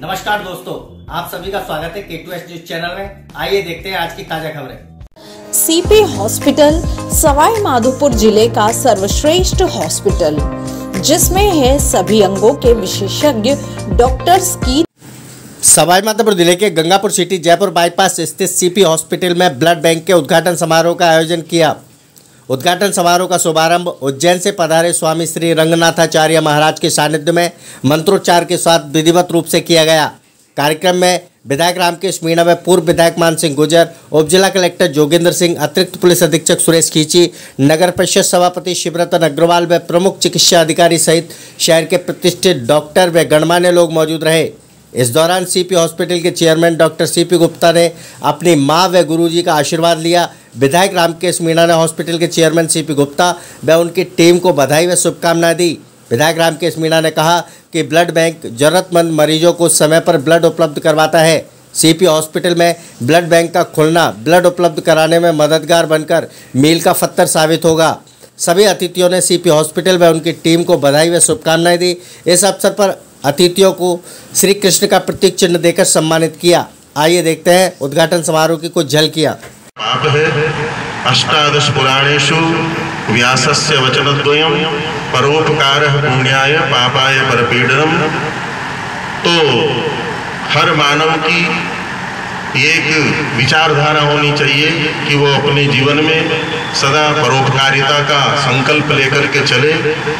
नमस्कार दोस्तों, आप सभी का स्वागत है K2S न्यूज चैनल में। आइए देखते हैं आज की ताजा खबरें। सीपी हॉस्पिटल सवाई माधोपुर जिले का सर्वश्रेष्ठ हॉस्पिटल, जिसमें है सभी अंगों के विशेषज्ञ डॉक्टर्स की। सवाई माधोपुर जिले के गंगापुर सिटी जयपुर बाईपास स्थित सीपी हॉस्पिटल में ब्लड बैंक के उद्घाटन समारोह का आयोजन किया। उद्घाटन समारोह का शुभारंभ उज्जैन से पधारे स्वामी श्री रंगनाथाचार्य महाराज के सानिध्य में मंत्रोच्चार के साथ विधिवत रूप से किया गया। कार्यक्रम में विधायक रामकेश मीणा व पूर्व विधायक मान सिंह गुर्जर, उप जिला कलेक्टर जोगेंद्र सिंह, अतिरिक्त पुलिस अधीक्षक सुरेश खींची, नगर परिषद सभापति शिवरतन अग्रवाल व प्रमुख चिकित्सा अधिकारी सहित शहर के प्रतिष्ठित डॉक्टर व गणमान्य लोग मौजूद रहे। इस दौरान सीपी हॉस्पिटल के चेयरमैन डॉक्टर सीपी गुप्ता ने अपनी मां व गुरुजी का आशीर्वाद लिया। विधायक रामकेश मीणा ने हॉस्पिटल के चेयरमैन सीपी गुप्ता व उनकी टीम को बधाई व शुभकामनाएं दी। विधायक रामकेश मीणा ने कहा कि ब्लड बैंक जरूरतमंद मरीजों को समय पर ब्लड उपलब्ध करवाता है। सीपी हॉस्पिटल में ब्लड बैंक का खुलना ब्लड उपलब्ध कराने में मददगार बनकर मील का पत्थर साबित होगा। सभी अतिथियों ने सीपी हॉस्पिटल व उनकी टीम को बधाई व शुभकामनाएं दी। इस अवसर पर अतिथियों को श्री कृष्ण का प्रतीक चिन्ह देकर सम्मानित किया। आइए देखते हैं उद्घाटन समारोह की कुछ झलकियां। पाप है अष्टादश पुराणेषु व्यासस्य वचनद्वयम् परोपकारः पुण्याय पापाय परपीडनम्। तो हर मानव की एक विचारधारा होनी चाहिए कि वो अपने जीवन में सदा परोपकारिता का संकल्प लेकर के चले।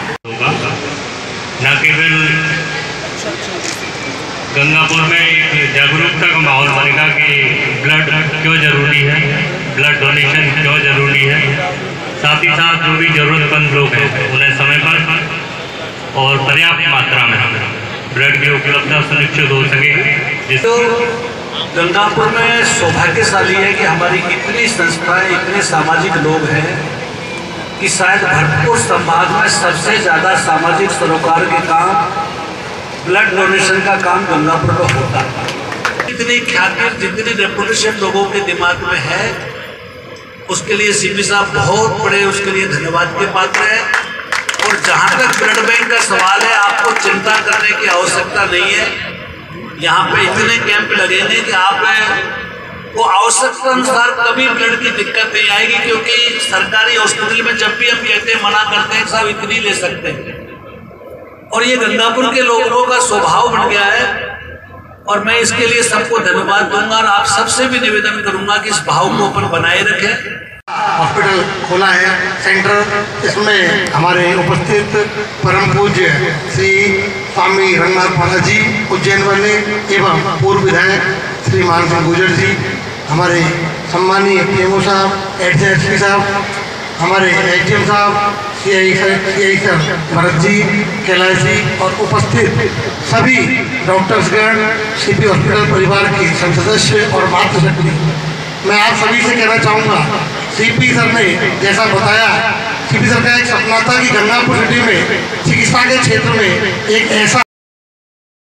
न केवल गंगापुर में एक जागरूकता का माहौल बनेगा कि ब्लड क्यों ज़रूरी है, ब्लड डोनेशन क्यों ज़रूरी है। साथ ही साथ जो भी ज़रूरतमंद लोग हैं उन्हें समय पर और पर्याप्त मात्रा में ब्लड की उपलब्धता सुनिश्चित हो सके। तो गंगापुर में सौभाग्यशाली है कि हमारी इतनी संस्थाएं, इतने सामाजिक लोग हैं कि शायद भरतपुर संभाग में सबसे ज़्यादा सामाजिक सरोकार के काम, ब्लड डोनेशन का काम गंगापुर में होता है। जितनी ख्याति, जितनी रेपुटेशन लोगों के दिमाग में है, उसके लिए सीपी साहब बहुत बड़े उसके लिए धन्यवाद के पात्र है। और जहाँ तक ब्लड बैंक का सवाल है, आपको चिंता करने की आवश्यकता नहीं है। यहाँ पे इतने कैंप लगेंगे कि आप को आवश्यकता अनुसार कभी ब्लड की दिक्कत नहीं आएगी, क्योंकि सरकारी हॉस्पिटल में जब भी हम कहते हैं, मना करते हैं, साहब इतनी ले सकते हैं। और ये गंगापुर के लोगों का स्वभाव बन गया है और मैं इसके लिए सबको धन्यवाद दूंगा और आप सबसे भी निवेदन करूंगा कि इस भाव को अपन बनाए रखें। हॉस्पिटल खोला है सेंटर, इसमें हमारे उपस्थित परम पूज्य श्री स्वामी रंगनाथ महाराज जी उज्जैन वाले एवं पूर्व विधायक श्री मान सिंह गुर्जर जी, हमारे सम्मानीय पीएमओ साहब, एसपी साहब, हमारे एसडीएम साहब, सीआई सर भरत जी, कैलाश जी और उपस्थित सभी डॉक्टर्सगण, सीपी हॉस्पिटल परिवार के सदस्य और मातृशक्ति, मैं आप सभी से कहना चाहूँगा, सीपी सर ने जैसा बताया, सीपी सर का एक सपना था कि गंगापुर सिटी में चिकित्सा के क्षेत्र में एक ऐसा